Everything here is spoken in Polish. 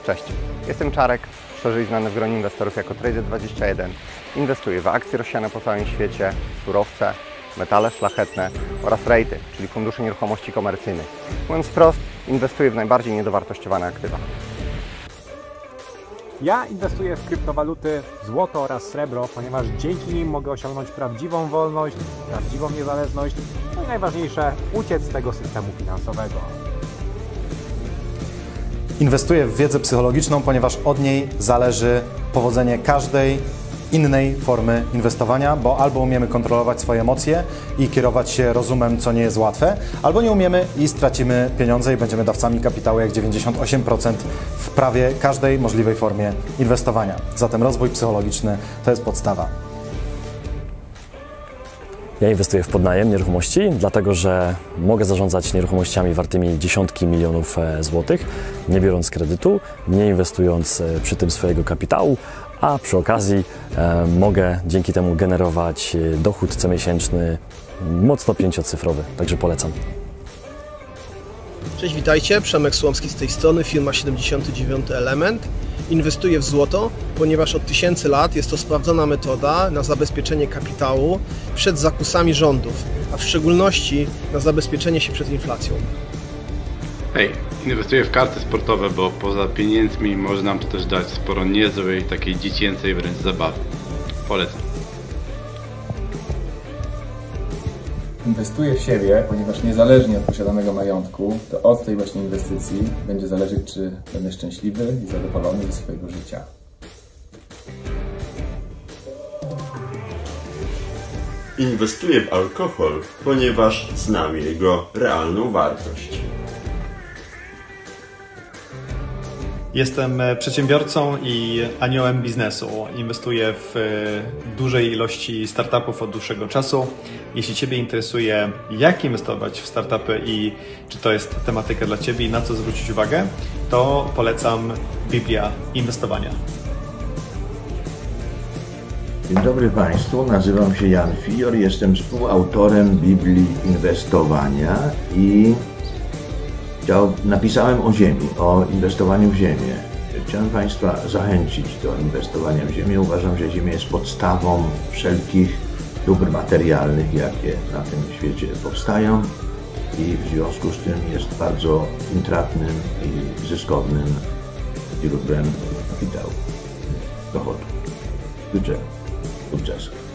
Cześć, jestem Czarek, szerzej znany w gronie inwestorów jako Trader21. Inwestuję w akcje rozsiane po całym świecie, surowce, metale szlachetne oraz REITy, czyli fundusze nieruchomości komercyjnych. Mówiąc wprost, inwestuję w najbardziej niedowartościowane aktywa. Ja inwestuję w kryptowaluty, złoto oraz srebro, ponieważ dzięki nim mogę osiągnąć prawdziwą wolność, prawdziwą niezależność, no i najważniejsze, uciec z tego systemu finansowego. Inwestuję w wiedzę psychologiczną, ponieważ od niej zależy powodzenie każdej innej formy inwestowania, bo albo umiemy kontrolować swoje emocje i kierować się rozumem, co nie jest łatwe, albo nie umiemy i stracimy pieniądze i będziemy dawcami kapitału jak 98% w prawie każdej możliwej formie inwestowania. Zatem rozwój psychologiczny to jest podstawa. Ja inwestuję w podnajem nieruchomości, dlatego że mogę zarządzać nieruchomościami wartymi dziesiątki milionów złotych, nie biorąc kredytu, nie inwestując przy tym swojego kapitału, a przy okazji mogę dzięki temu generować dochód comiesięczny mocno 5-cyfrowy, także polecam. Cześć, witajcie, Przemek Słomski z tej strony, firma 79 Element. Inwestuję w złoto, ponieważ od tysięcy lat jest to sprawdzona metoda na zabezpieczenie kapitału przed zakusami rządów, a w szczególności na zabezpieczenie się przed inflacją. Hej, inwestuję w karty sportowe, bo poza pieniędzmi może nam to też dać sporo niezłej, takiej dziecięcej wręcz zabawy. Polecam. Inwestuję w siebie, ponieważ niezależnie od posiadanego majątku, to od tej właśnie inwestycji będzie zależeć, czy będę szczęśliwy i zadowolony ze swojego życia. Inwestuję w alkohol, ponieważ znam jego realną wartość. Jestem przedsiębiorcą i aniołem biznesu. Inwestuję w dużej ilości startupów od dłuższego czasu. Jeśli Ciebie interesuje, jak inwestować w startupy i czy to jest tematyka dla Ciebie i na co zwrócić uwagę, to polecam Biblia Inwestowania. Dzień dobry Państwu, nazywam się Jan Fior, jestem współautorem Biblii Inwestowania i napisałem o ziemi, o inwestowaniu w ziemię. Chciałem Państwa zachęcić do inwestowania w ziemię. Uważam, że ziemia jest podstawą wszelkich dóbr materialnych, jakie na tym świecie powstają i w związku z tym jest bardzo intratnym i zyskownym źródłem kapitału, dochodu. Życzę sukcesu.